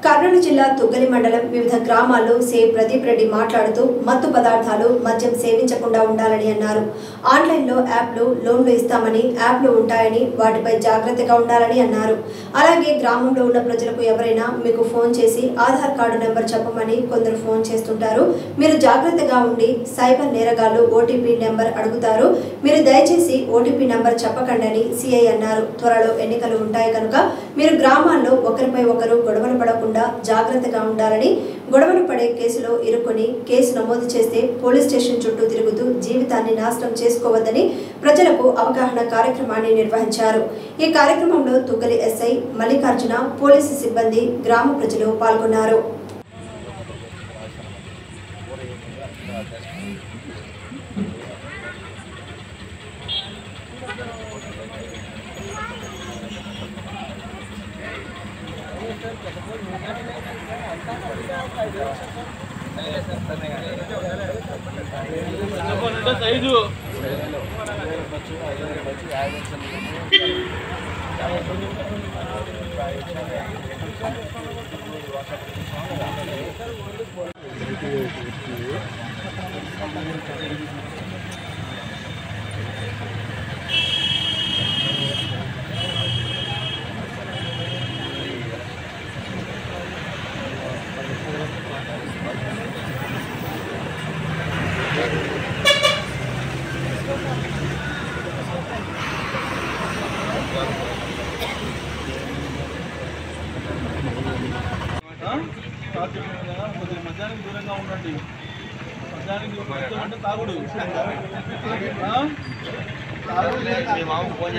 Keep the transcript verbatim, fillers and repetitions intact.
కర్నూలు జిల్లా తుగ్గలి మండలం వివిధ గ్రామాల్లో సే ప్రదీప్ రెడ్డి మాట్లాడుతూ మత్తు పదార్థాలు మద్యం సేవించకుండా ఉండాలని అన్నారు. ఆన్లైన్లో యాప్లు లోన్లు ఇస్తామని యాప్లు ఉంటాయని వాటిపై జాగ్రత్తగా ఉండాలని అన్నారు. అలాగే గ్రామంలో ఉన్న ప్రజలకు ఎవరైనా మీకు ఫోన్ చేసి ఆధార్ కార్డు నెంబర్ చెప్పమని కొందరు ఫోన్ చేస్తుంటారు. మీరు జాగ్రత్తగా ఉండి సైబర్ నేరగాళ్లు ఓటీపీ నెంబర్ అడుగుతారు. మీరు దయచేసి ఓటీపీ నెంబర్ చెప్పకండి సిఐ అన్నారు. త్వరలో ఎన్నికలు ఉంటాయి కనుక మీరు గ్రామాల్లో ఒకరిపై ఒకరు గొడవలు పడకుండా జాగ్రత్తగా ఉండాలని, గొడవలు పడే కేసులో ఇరుకొని కేసు నమోదు చేస్తే పోలీస్ స్టేషన్ చుట్టూ తిరుగుతూ జీవితాన్ని నాశనం చేసుకోవద్దని ప్రజలకు అవగాహన కార్యక్రమాన్ని నిర్వహించారు. ఈ కార్యక్రమంలో తుగ్గలి ఎస్ఐ మల్లికార్జున, పోలీసు సిబ్బంది, గ్రామ ప్రజలు పాల్గొన్నారు. మధ్యాహ్నం దూరంగా ఉండండి. మధ్యాహ్నం తాగుడు తాగుడు